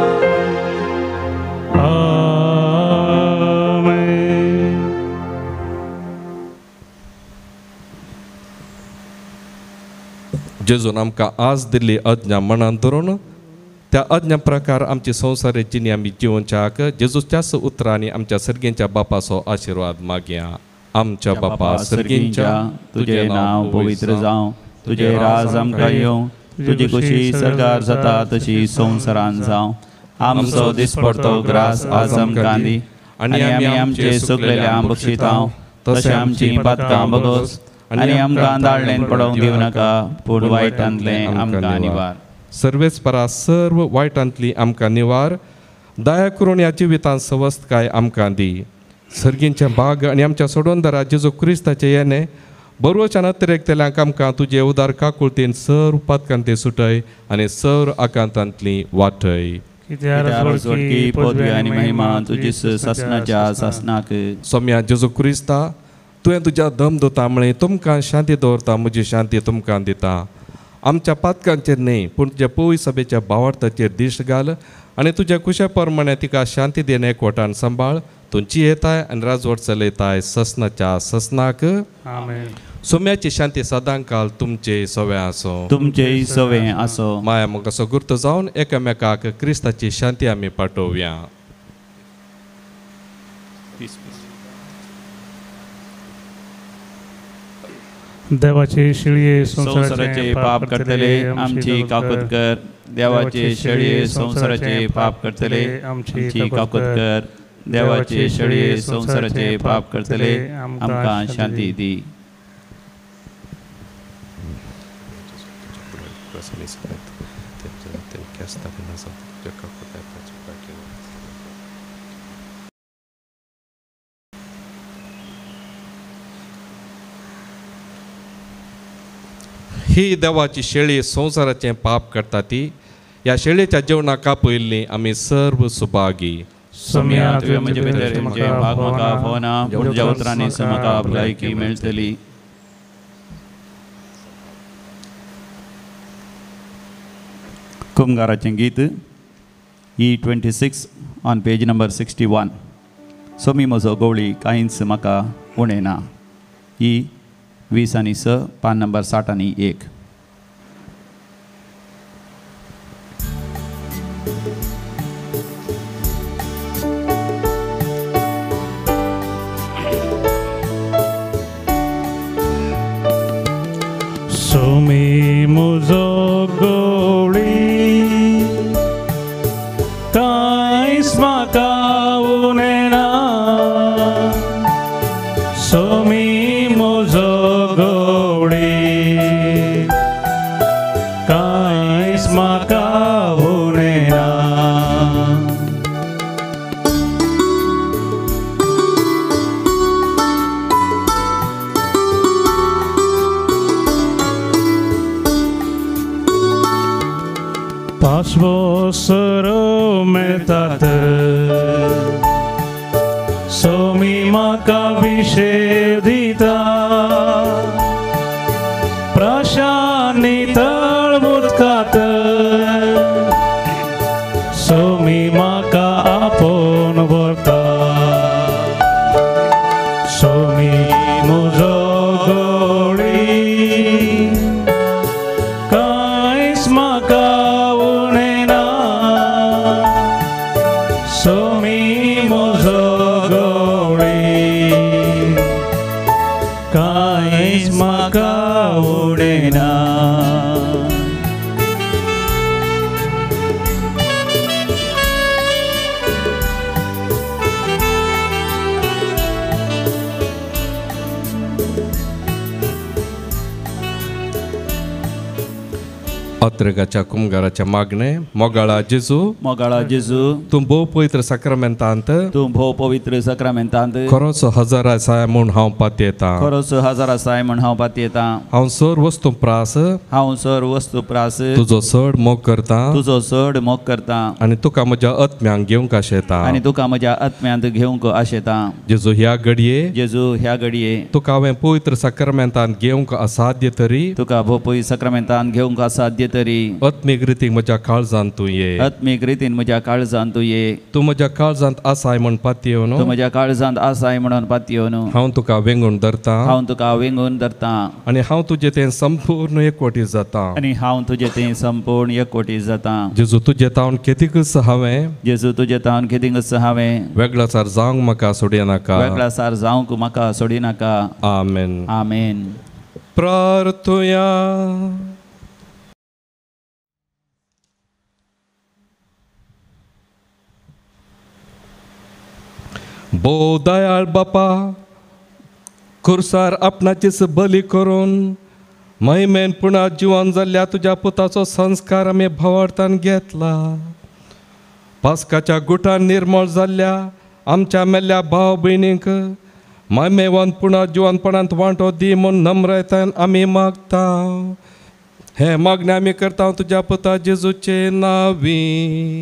जेजून आमकां आज दिल्ली अज्ञा मनांत धरून त्या अज्ञा प्रकार आमची संवसारी जिणी आमी जिवोवच्याक जेजूच्याच उतरांनी आमच्या सर्गेंच्या बापाचो आशिर्वाद मागया. आमच्या बापा सर्गेंच्या तुझे नांव पवित्र जावं तुझे राज आमकां येवं तुजी खुशी सरकार जाता तशी संवसारांत जावं. आमचो दिसपडतो ग्रास आज आमकां दी आनी आमी आमचे चुकलेल्या बक्षिता तशें आमची पातकां बगोस आनी आमकां दाळ्ळेन पडोवंक दिवं नाका पूण वायटांतलें आमकां निवार. सर्वेस्परा सर्व वायटांतली आमकां निवार दया करून ह्या जिवितांत सवस्तकाय आमकां दी. सर्गींचे भाग आनी आमच्या सोडोनदारा जेजू क्रिस्ताचे येणे बरोवच्यान अतिरेकतेल्यांक आमकां तुजे उदार काकुळतेन सर उपातकांत सुटय आनी सर आकांतांतली वाटय. कित्याक पदवी आनी महिमा तुजी ससनाच्या ससनाक. सोम्या जेजू क्रिस्ता तुवें तुज्या दम दोता म्हळें तुमकां शांती दवरता म्हजी शांती तुमकां दिता. आमच्या पातकांचेर न्हय पूण तुज्या पवित्र सभेच्या भावार्थाचेर दिश्ट घाल आनी तुज्या कुशे प्रमाणे तिका शांती देन एकवटान सांबाळ. तुमची येताय आनी राजवट चलयताय ससनाच्या ससनाक. सोम्याची शांती सदां काल तुमचे सवे आसो तुमचे सवे आसो. माया मोगाचो गुर्त जावन एकामेकाक क्रिस्ताची शांती आमी पाठोवया. देवाचे शिळये संसाराचे पाप करतले आमची काकुत कर. देवाचे शिळये संसाराचे पाप करतले आमची काकुत कर. देवाचे शिळये संसाराचे पाप करतले आमकां शांती दी. ही देवाची शेळी संवसाराचें पाप करता ती ह्या शेळयेच्या जेवणाका पयलीं आमी सर्व सुभागी सोम्या तुवें म्हजे भितर म्हजे भाग म्हाका फोना तुज्या उतरांनी म्हाका भलायकी मेळटली. कुमगाराचें गीत E twenty six on page number sixty one. सोमी म्हजो गवळी कांयच म्हाका उणें ना. ई वीस आनी स पान नंबर साठ आनी एक. सोमी म्हजो गवळी कांयच म्हाका उणें ना. सोमी म्हजो गवळी कांयच म्हाका उणें ना. पांचवो सरो मेळतात सोमी म्हाका विशे दिता. प्रशांत नितळ उदकांत सोमी म्हाका आपोवन व्हरता. सोमी म्हजो गवळी कांयच म्हाका उणें ना. सोमी म्हजो गवळी कांयच म्हाका उणें ना. अत्रगाच्या कुमगाराच्या मागणे मोगाळा जेजू मोगाळा जेजू तूं भोव पवित्र साक्रमेंतांत तूं भोव पवित्र साक्रमेंतांत खरोच हजार आसाय म्हूण हांव पातयेतां. खरोच हजार आसाय म्हूण हांव पातयेतां. हांव सर वस्तू प्रास हांव सर वस्तू प्रास तुजो चड मोग करता तुजो चड मोग करता. आनी तुका म्हज्या आत्म्यांक घेवंक आशेता. आनी तुका म्हज्या आत्म्यांत घेवंक आशेतां. जेजू ह्या घडये जेजू ह्या घडये तुका हांवें पवित्र साक्रमेंतांत घेवंक असाध्य तरी तुका भोव पवित्र साक्रमेंतांत घेवंक असाध्य तरी आत्मीक रितीक म्हज्या काळजांत तूं ये. आत्मीक रितीन म्हज्या काळजांत तूं ये. तूं म्हज्या काळजांत आसाय म्हूण पातयेवन तूं म्हज्या काळजांत आसाय म्हणून पातयेवन हांव तुका वेंगून धरता. हांव तुका वेंगून धरता. आनी हांव तुजें तें संपूर्ण एकवटी जाता. आनी हांव तुजें तें संपूर्ण एकवटी जाता. जेजू तुजें तावन केतीकच हांवें जेजू तुजें तावन केदींगच हांवें वेगळाचार जावंक म्हाका सोडिनाका. वेगळासार जावंक म्हाका सोडिनाका. आमेन. आमेन. प्रार्थुया. भोव दयाळ बापा खुर्सार आपणाचीच बली करून महिमेन पुणा जिवन जाल्ल्या तुज्या पुताचो संस्कार आमी भावार्थान घेतला. पास्काच्या गुटान निर्मळ जाल्ल्या आमच्या मेल्ल्या भाव भयणींक महिमेवन पुणा जिवनपणांत वांटो दी म्हूण नम्रतायेन आमी मागता. हे मागणें आमी करता तुज्या पुता जेजूचे नांवी.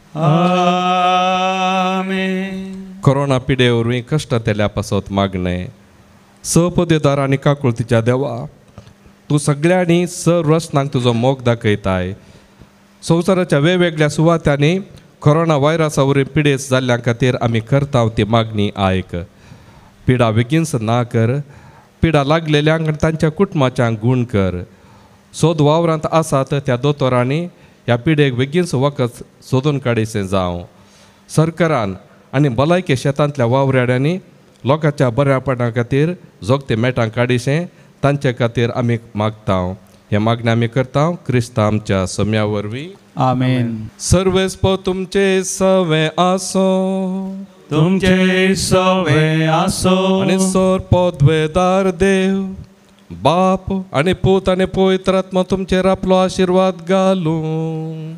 आमेन. कोरोना पिडे वरवीं कश्ट तेल्या पासत मागणें सपदेदार आनी काकुळतीच्या देवा तूं सगळ्यांनी सर्व रस्नांक तुजो मोग दाखयताय. संवसाराच्या वेगवेगळ्या सुवात्यांनी कोरोना व्हायरसा वरवीं पिडेस जाल्ल्या खातीर आमी करता ती मागणी आयक. पिडा बेगीनच ना कर. पिडा लागलेल्यांक आनी तांच्या कुटुंबाच्यांक गूण कर. सोद वावरांत आसात त्या दोतोरांनी ह्या पिडेक बेगीनच वखद सोदून काडीचें जावं. सरकारान आनी भलायके शेतांतल्या वावऱ्याड्यांनी लोकांच्या बऱ्यापणा खातीर जोगते मेटांक काडीचें तांचे खातीर आमी मागता. हे मागणी आमी करता क्रिस्त आमच्या सोम्या वरवीं. आमेन. सर्वेस्प तुमचे सवे आसो. तुमचे सवे आसो. आनी सर पदवेदार देव बाप आनी पूत आनी पवित्र आत्मा तुमचेर आपलो आशिर्वाद घालूं.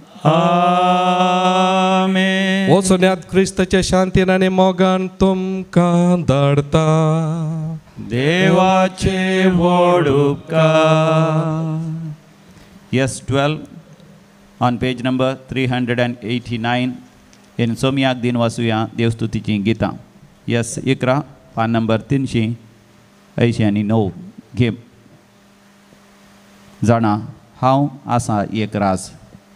आमेन. वचून क्रिस्ताचे शांतीन आनी मोगान तुमकां धाडता. देवाचे व्हड उपकार. Yes, twelve on page number three hundred eighty-nine in सोम्याक दिन वाचूया देवस्तुतीची गीतां. Yes, इकरा पान नंबर तीनशे अंयशीं आनी णव घे जाणा हांव आसा एक राज.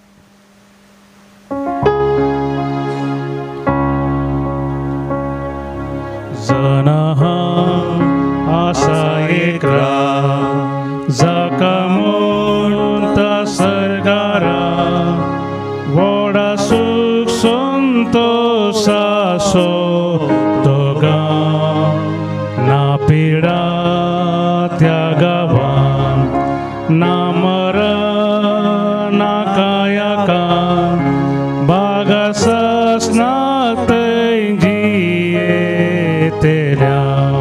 जाणा हांव आसा एक राज जाका मोडून सर्गारा व्हडा सुख संतोषाचो तो गांव ना पिडा त्या गांवांत ना मरण ना कायाकां बागा ससनाक थंय जियेतेल्या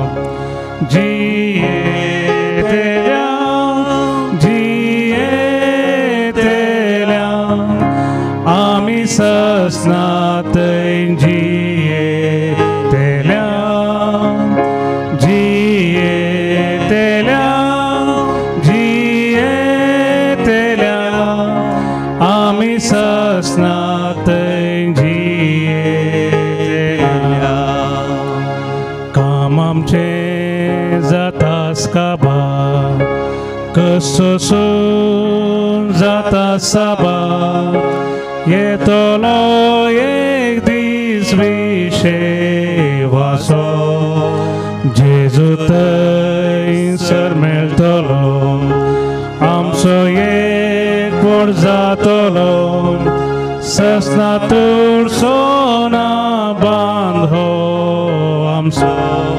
जियेतेल्या जियेतेल्या आमी ससनाक थंय जियेतेल्या जियेतेल्या जियेतेल्या आमी ससनाक थंय जियेतेल्या. काम आमचें जातास काबा कसोसून जाता साबा येतलो एक दीस विशेवाचो जेजू थंयसर मेळटलो आमचो एक कोण जातलो ससना तुळसोना बांदो आमचो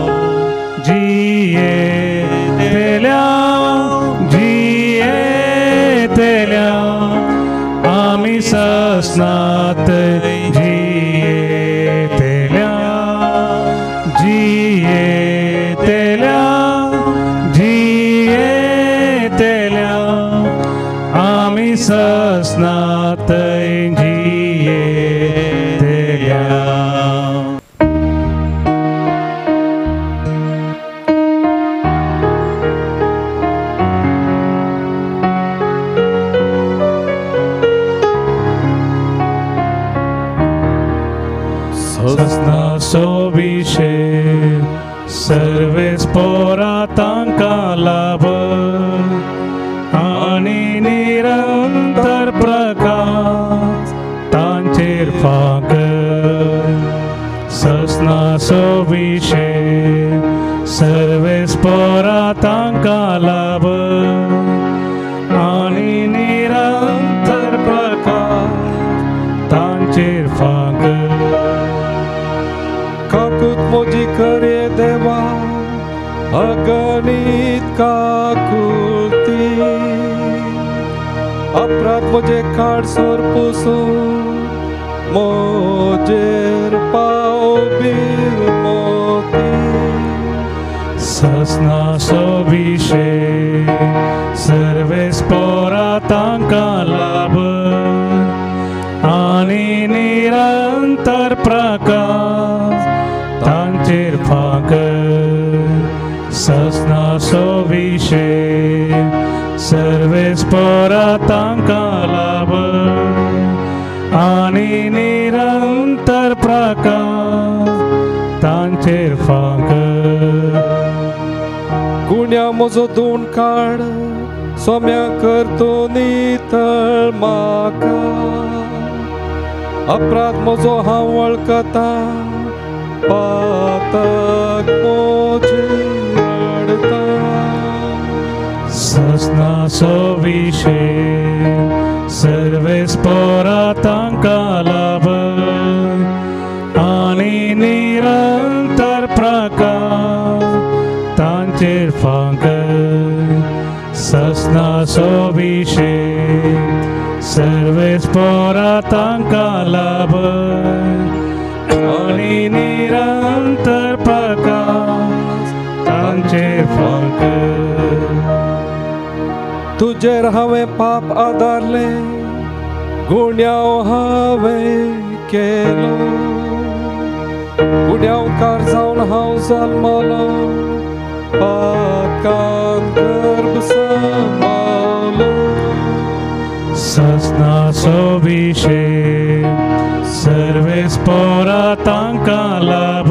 जियेतेल्या जियेतेल्या आमी ससनाक जियेतेल्या जियेतेल्या जियेतेल्या आमी ससनाक जियेतेल्या. ससनाचो विशय सर्वेच पोरा तांकां लाभ आनी निरंतर प्रकाश तांचेर फांक. ससनाचो विशय सर्वेच पोरा तांकां लाभ आनी निरंतर प्रकाश तांचेर फांक. काकूत मोजी करे देवा अगणित काकुलती अपराध मोजे काडसोर पुसून मोजेर पावबीर मोती. ससनाचो विशय सर्वेच पोरा तांकां लाभ आनी निरंतर प्रकाश तांचेर फांक. ससनाचो विशय सर्वेच पोरा तांकां लाभ आनी निरंतर प्रकाश तांचेर फांक. गुण्या म्हजो दोन काड सोम्या करतो नितळ म्हाका अपराध म्हजो हांव वळखता पातक मोजे रडता. ससनाचो विशय सर्वेच पोरा तांकां लाभ आनी निरंतर प्रकाश तांचेर फांक. ससनाचो विशय सर्वेच पोरा तांकां लाभ आनी निरंतर प्रकाश तांचेर फांक. तुजेर हांवें पाप आदारले गुण्याव हांवें केलो गुण्यावकार जावन हांव जल्मलो पातकान गर्भ सांबाळलो. सस्नाचो विशेष सर्वेस पोरा तांकां लाभ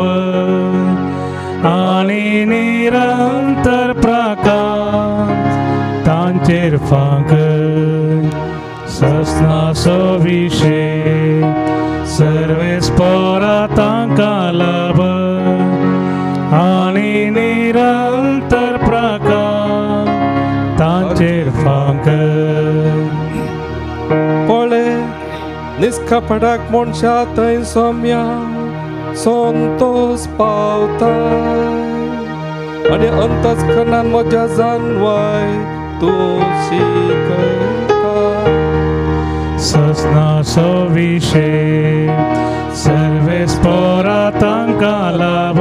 आनी निरंतर प्रकाश तांचेर फांकय सस्नाचो विशेष सर्वेस पोरा तांकां लाभ आनी निरंतर प्रकाश तांचेर फांकय पळे निष्कपटाक मनशा थंय सोम्या संतोष पावताय आनी अंतस्करणान म्हज्या जानवाय तूं शिकयता सस्नाचो विशेष सर्वेस पोरा तांकां लाभ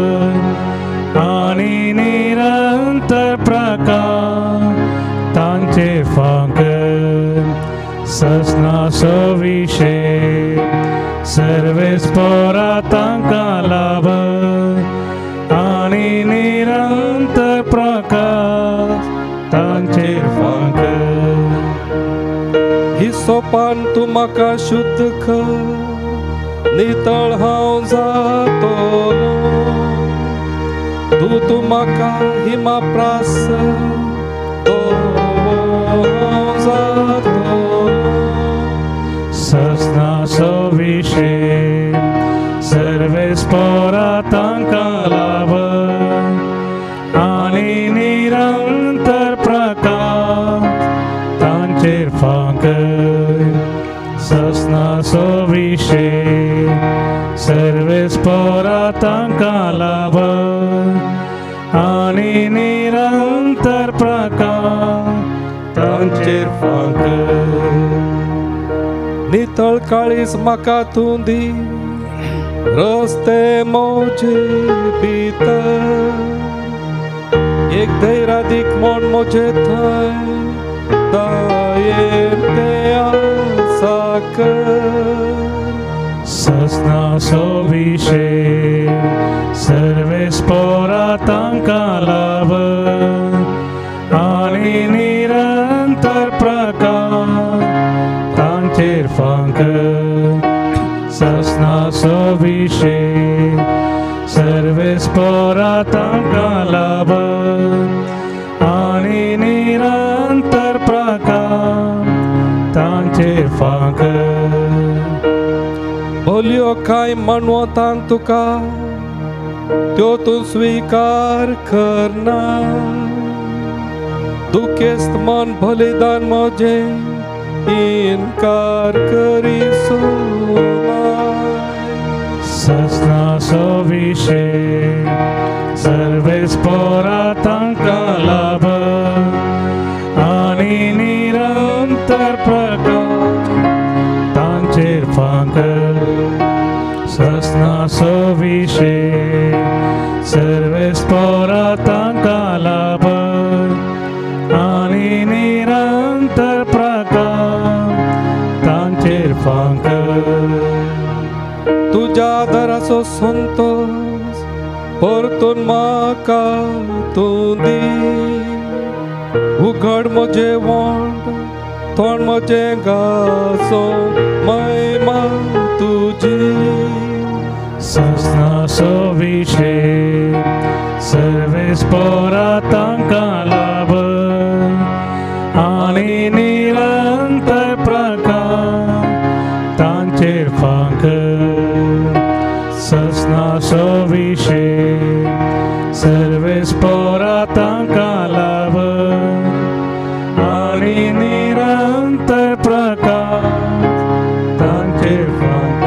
आनी निरंतर प्रकाश तांचेर फांकय सस्नाचो विशेष सर्वेस पोरा तांकां लाभ आनी निरंतर प्रकाश तांचेर फांकय ही सोपान तूं म्हाका शुद्ध कर नितळ हांव जातलो तूं तूं म्हाका हिमा प्रास तो हांव जातलो सस्नाचो विशेष सर्वेस पोरा तांकां लाभ आनी निरंतर प्रकाश तांचेर फांकय सस्नाचो विशेष सर्वेस पोरा तांकां लाभ आनी निरंतर प्रकाश तांचेर फांकय नितळ काळीस म्हाका तूं दी रस्ते म्हजे भितर एक धैर्यादीक मन म्हजे थंय दायेर ते आसा कर सस्नाचो विशेष सर्वेस पोरा तांकां लाभ आनी निरंतर प्रकाश तांचेर फांकय सस्नाचो विशेष सर्वेस पोरा तांकां लाभ आनी निरंतर प्रकाश तांचेर फांकय बोल्यो कांय मनवतांक तुका त्यो तूं स्विकार करना दुखेस्त मन बलिदान म्हजें इन्कार करी सोना सस्नाचो विशेष सर्वेस पोरा तांकां लाभ आनी निरंतर प्रकाश तांचेर फांकय सस्नाचो विशेष सर्वेस पोरा तांकां लाभ आनी निरंतर प्रकाश तांचेर फांकय तुज्या दराचो संतोष परतून म्हाका तूं दी उगड म्हजें वंड तोंड म्हजें घासो महिमा तुजी सस्नाचो विशेष सर्वेस पोरा तांकां लाभ आनी निरंतर प्रकाश तांचेर फांकय सस्नाचो विशेष सर्वेस पोरा तांकां लाभ आनी निरंतर प्रकाश तांचेर फांकय